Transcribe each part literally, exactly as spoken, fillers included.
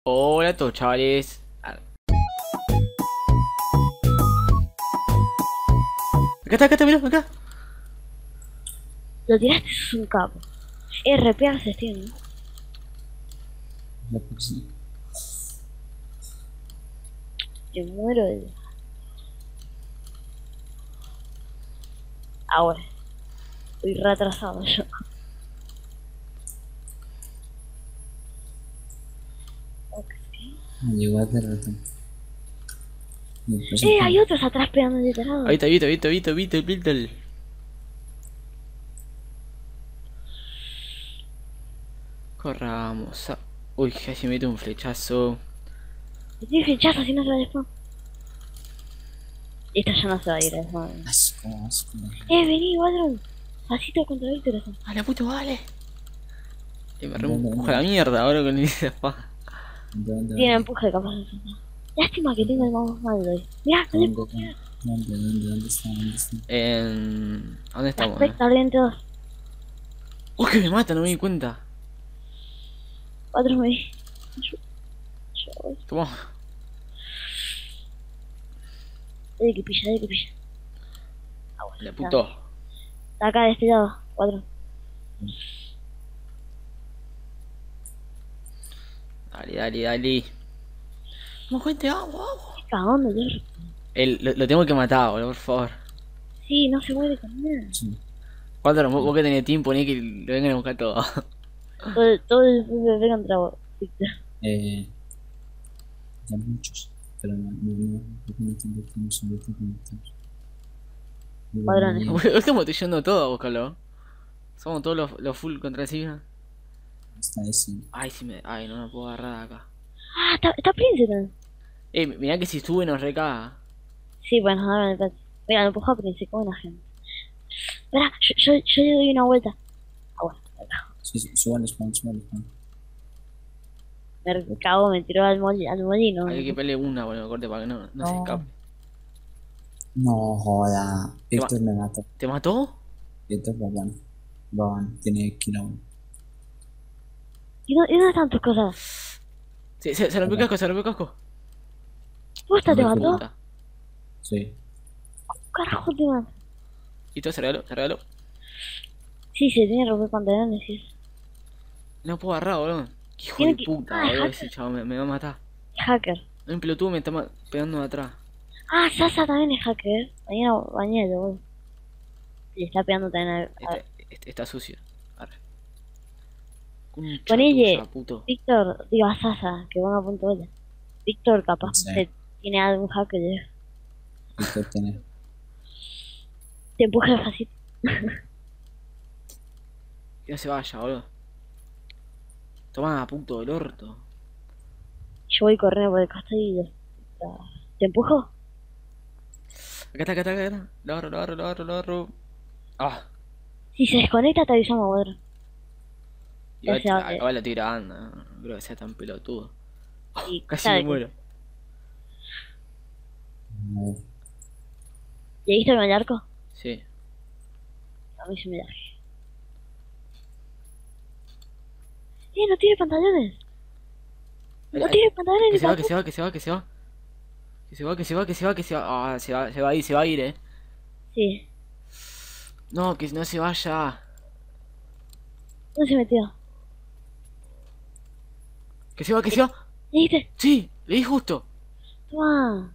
Hola a todos chavales. Ah, acá está, acá está, mirá, acá. Lo tiraste, sos un capo. R P haces, tío, ¿no? La próxima. Yo muero de... Ah, bueno. Estoy retrasado yo. Ok. Me llegó a hacer ratón. Y después Eh, el hay pan. otros atrás pegando de tarado. Ahí está, Vito, Vito, Vito, Vito, Vito. Corramos. a- Uy, casi me mete un flechazo. Le tienes flechazo si no se va después. Esta ya no se va a ir a después. Asco, asco. Eh, vení, Wadron. Pasito contra Víctor. Eso. A la puta, vale. Y me ¿Dónde, dónde, reempujo la dónde? mierda ahora con esa espada. ¿Dónde, Tiene dónde? empuje capaz de eso. Lástima que tengo el mouse mal hoy. Mirá, no le ¿Dónde, puedo dónde, tirar. dónde, dónde, dónde está? ¿Dónde está? En... ¿A dónde estamos, eh? Aspecto al veinte dos. Uy, que me mata, no me di cuenta. Cuatro me di. Yo, yo voy. Toma. Dale que pilla, dale que pilla. Ah, bueno, La está. puto. Está acá de este lado. Cuatro. Dale, dale, dale. Vamos, gente, vamos, vamos. Qué cagón de Dios. El, lo, lo tengo que matar, boludo, por favor. Sí, no se muere con nada. Sí. ¿Cuánto vos, vos que tenés tiempo, ni que lo vengan a buscar todo? Todo, todo el P V P contra vos, Víctor. Eh. Ya muchos. Pero no, no, no. No, no entiendo cómo se meten con estos. Padrones. Boludo, estamos yendo todo a buscarlo. Somos todos los, los full contra encima. Está ese. Ay, si me. Ay, no me puedo agarrar de acá. Ah, está, está Príncipe. Eh, mirá que si sube nos recaga. Sí, bueno, ahora me parece. Mira, lo empujó a Príncipe, como una gente. Espera, yo, yo, yo le doy una vuelta. Ah, bueno, acá. Sí, sí, suban el spawn, suban el spawn. Me cago, me tiró al, moli, al molino. Hay que pelear una, boludo, corte para que no, no se No. escape. No joda. Te va- Víctor me mata. ¿Te mató? Víctor Babán. Babán tiene kill aún. ¿Y, no, ¿Y dónde están tus cosas? Se, se, se rompió el casco, se rompió el casco. ¿Posta te No me mató? Puta. Sí. Carajo te mató. Y todo se regaló, se regaló. Sí, se tiene que romper pantalones, sí. No puedo agarrar, boludo. Qué hijo Tiene de que- puta, Ah, boludo. hacker. Ese chavo me, me va a matar. Hacker. Un pelotudo me está ma- pegando de atrás. Ah, Sasa también es hacker. Mañana bañero, boludo. Le está pegando también a... a- Está, está, está sucio. Arre. Concha Ponele, tuya, puto. Víctor, digo a Sasa, que ponga punto bola. Víctor capaz Sí. que tiene algún hacker. ¿Eh? Víctor tiene. Te empuja fácil. Que no se vaya, boludo. Toma, puto del orto. Yo voy corriendo por el costado y lo- la- ¿Te empujo? Acá está, acá está, acá está. Lo agarro, lo agarro, lo agarro, lo agarro. Ah. Si se desconecta te avisamos, boludo. Igual, O sea, ah, igual la estoy grabando. No creo que sea tan pelotudo. Y Casi sabe me que- muero. No. ¿Le viste con el arco? Sí. A mí se me da. Eh, no tiene pantalones. No Ay, tiene pantalones Que ni se va, para... que se va, que se va, que se va. Que se va, que se va, que se va, que se va. Ah, se va, se va a ir, se va a ir, eh. Sí. No, que no se vaya. ¿Dónde se metió? Que se va, que se va. ¿Le viste? Sí, le di justo. Toma.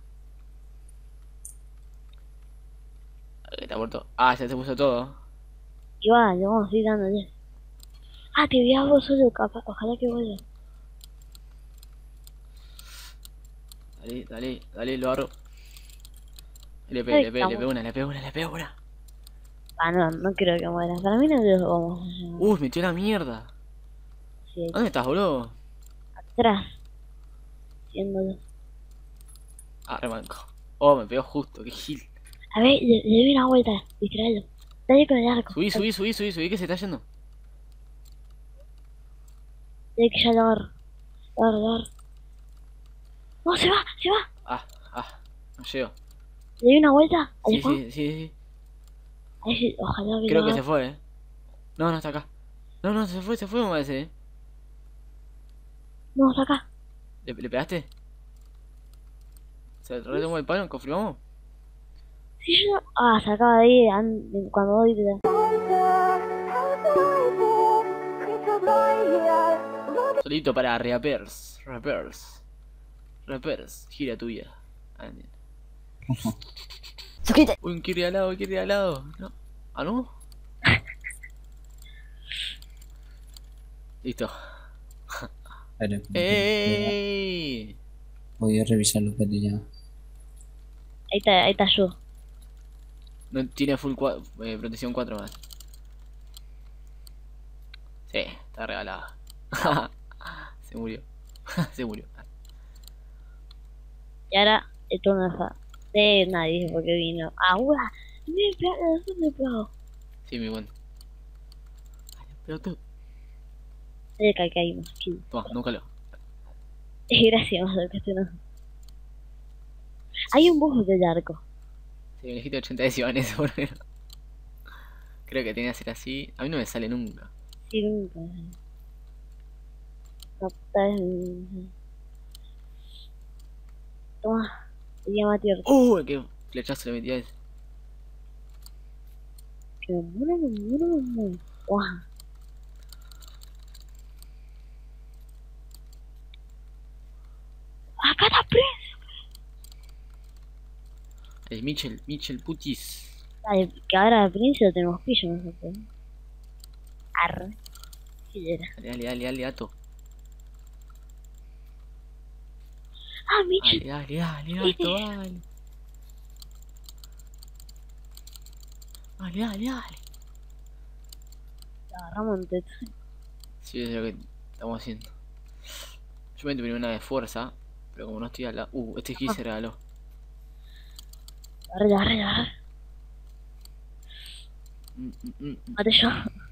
Que está muerto. Ah, ya se puso todo. Igual, le vamos a ir dando ya. Ah, te vi a vos solo, capaz. Ojalá que vuelva. Dale, dale, dale, lo agarro. Le Ay, pego, le pego, le estamos. pego una, le pego una, le pego una. Ah, no, no creo que muera. Para mí no lo vamos a llevar. Uy, metió la mierda. Sí, ¿Dónde estás, boludo? atrás. Siéndolo. Ah, remanco. Oh, me pegó justo, qué gil. A ver, le, le doy una vuelta. Distraerlo. Dale con el arco. Subí, subí, subí, subí, subí, que se está yendo. Dale que ya lo agarro. Lo agarro, lo agarro. No, se va, se va. Ah, ah, no llego. Le doy una vuelta. Al Sí, spawn. sí, sí, sí. A ver si- ojalá que Creo lo que se agarre. fue, eh. No, no está acá. No, no, se fue, se fue, me parece, eh. No, está acá. ¿Le, le pegaste? ¿Se retomó el palo? ¿Confirmamos? Si yo... Ah, se acaba de ir an- cuando doy de... Solito para rappers. Rappers. Rappers. Gira tuya. Ah, entiendo. Suscríbete. Uy, un Kirby al lado, un Kirby al lado. No. ¿Ah, no? Listo. Espera, ¡Ey! voy a revisar los que te llamo. Ahí te, ahí te ayudo. No tiene full cua- eh, protección cuatro más. Sí, está regalada. Se murió. Se murió. Y ahora el turno de Fa. De nadie porque vino. Ahora. Me pegó, me pegó. Sí, mi buen. Pero tú. Se cae, caímos. Sí. Toma, nunca lo. Gracias, más que no. Hay un bus de arco. Sí, me dijiste ochenta decimanes eso, por menos. Creo que tiene que ser así. A mí no me sale nunca. Sí, nunca. No, tal- Toma. Se llama tío. ¡Uh! ¡Qué flechazo le metí a ese! Que me muero, me muero, me muero. Guau. Acá está preso. Es Mitchell, Mitchell Putis. Dale, que ahora al príncipe tenemos pillo nosotros. Arre. Sí, era. Dale, dale, dale, dale, Ato. Ah, Michi. Dale, dale, dale, Ato, dale. Dale, dale, dale. La agarramos en teto. Sí, es lo que estamos haciendo. Yo me tomé una de fuerza, pero como no estoy al lado. Uh, este skill se regaló. Agarre, agarre, agarre. Mm, mm, mm, mm. Mate yo.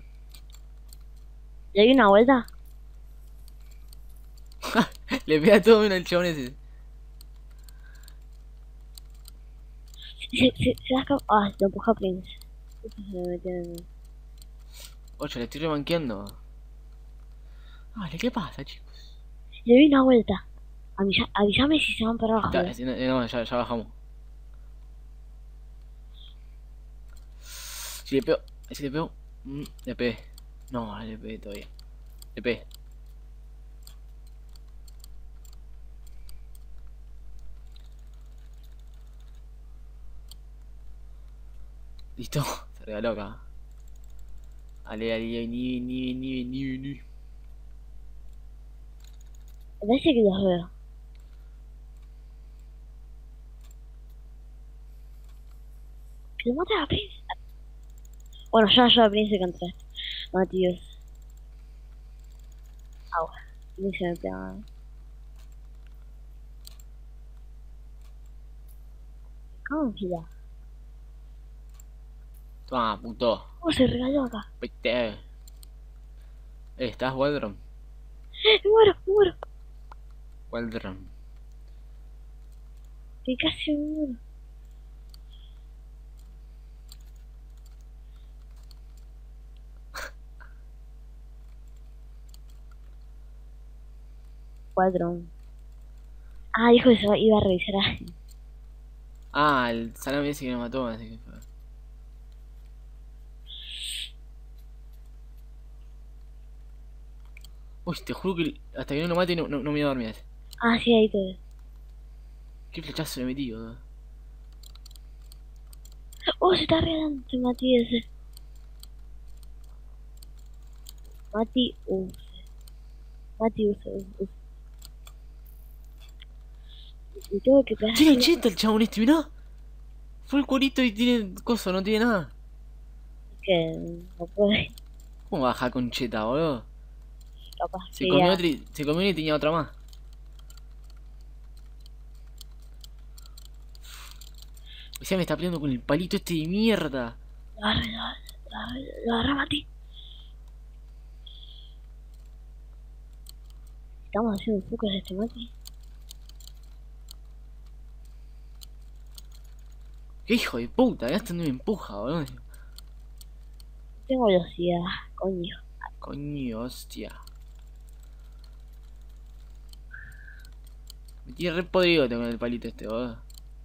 ¿Le doy una vuelta? Le pega todo bien al chabón ese. Se, se, se da escap- Ah, lo empuja a Prince. Eso se me metió en el... Ocho, le estoy remanqueando. Vale, ¿qué pasa, chicos? Le doy una vuelta. Avisa, avísame si se van para abajo. Está, ¿eh? si no, no, ya, ya bajamos. Si le pego, si le pego, mm, le pegué. No, le pegué todavía. Le pegué. Listo, se regaló acá. Ale, ale, ni, ni, ni, ni, ni. Me parece que los veo. Que lo mata a Prince. Bueno, ya yo a Prince contra este. Matías. Agua. Ni se me pega. Confía. Toma, puto. ¿Cómo se regaló acá? Vete. Eh, ¿estás, Waldron? ¡Eh! ¡Me muero! ¡Me muero! Waldron. Que casi me muero. Cuadrón. Ah, dijo que se va- iba a revisar a... Ah, el salame ese que me mató, así que fue. Uy, te juro que hasta que no lo mate no, no, no me iba a dormir ese. Ah, sí, ahí te veo. Qué flechazo le metí, boludo. Oh, se está regalando ese Mati ese. Mati Use. Mati Use. Use, Use. Y tengo que pegar. Tiene ochenta el chabón este, mirá. Fue el cuerito y tiene coso, no tiene nada. Que no puede. ¿Cómo baja con cheta, boludo? Capaz Se que comió, ya- otra y, se comió y tenía otra más. O sea, me está peleando con el palito este de mierda. Lo agarré, lo agarré, lo agarré, lo agarré, Mati. Estamos haciendo focos de este Mati. Qué hijo de puta, ya hasta no me empuja, boludo. Tengo velocidad, coño. Coño, hostia. Me tiene re podrido con el palito este, boludo.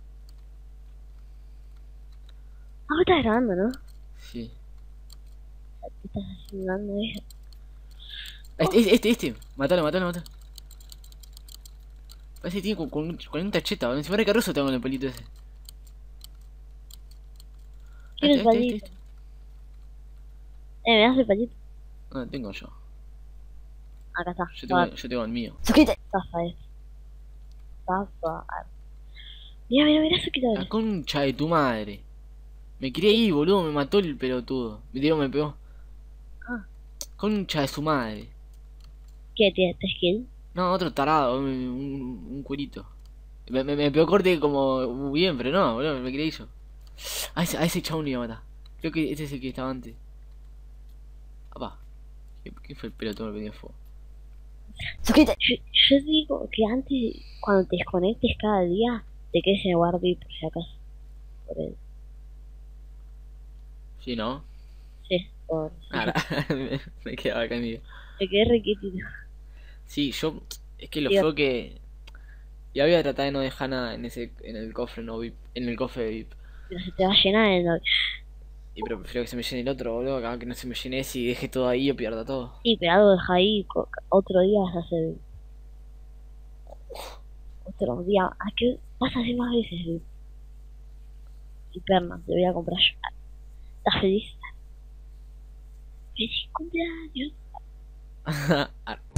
Ah, vos estás grabando, ¿no? Sí. ¿Qué estás haciendo eso? Este, este, este, este. Matalo, matalo, matalo. Parece que tiene con, con, con un tacheta, boludo. Encima de carrozo tengo con el palito ese. Quiero Este, el este, palito. este, este. Eh, me das el palito. No, tengo yo. Acá está. Yo tengo, yo tengo el mío. Suscríbete. Zafa eso. Zafa. Mira, mira, mira, suscríbete. La concha de tu madre. Me quería ir, boludo. Me mató el pelotudo. Me digo, me pegó. Ah. Concha de su madre. ¿Qué? ¿Tienes skill? No, otro tarado. Un, un, un cuerito. Me, me, me pegó corte como bien, pero no, boludo. Me quería ir yo. A ese, a ese chabón lo iba a matar. Creo que este es el que estaba antes. Apá. ¿Qué, qué fue el pelotudo que venía fuego? Suscríbete. Yo, yo digo que antes, cuando te desconectes cada día, te quedes en el guardia por si acaso. Por el... Sí, ¿no? Sí, por... Ahora, me, me quedaba acá mío. Me quedé requietito. Sí, yo. Es que lo Digo- fue que. Ya voy a tratar de no dejar nada en ese en el cofre no V I P. En el cofre V I P. Pero se te va a llenar el... Y pero prefiero que se me llene el otro, boludo. Acá que no se me llene ese y deje todo ahí y yo pierda todo. Sí, pero algo deja ahí. co- Otro día vas a hacer... Otro día... ¿A qué vas a hacer más veces? el- Y perna, te voy a comprar yo. ¿Estás feliz? ¡Feliz cumpleaños! Ar-